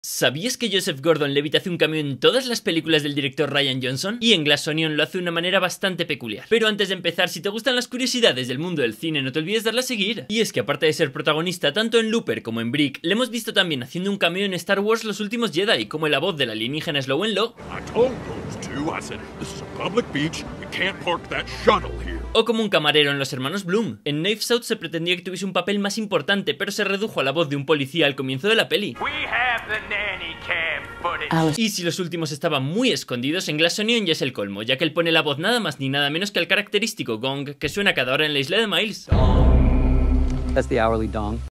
¿Sabías que Joseph Gordon-Levitt hace un cameo en todas las películas del director Rian Johnson? Y en Glass Onion lo hace de una manera bastante peculiar. Pero antes de empezar, si te gustan las curiosidades del mundo del cine, no te olvides darle a seguir. Y es que aparte de ser protagonista tanto en Looper como en Brick, le hemos visto también haciendo un cameo en Star Wars Los Últimos Jedi, como la voz del alienígena Slow-en-Lo, o como un camarero en Los Hermanos Bloom. En Knives Out se pretendía que tuviese un papel más importante, pero se redujo a la voz de un policía al comienzo de la peli. Y si los últimos estaban muy escondidos, en Glass Onion ya es el colmo, ya que él pone la voz nada más ni nada menos que al característico gong que suena cada hora en la isla de Miles. That's the hourly dong.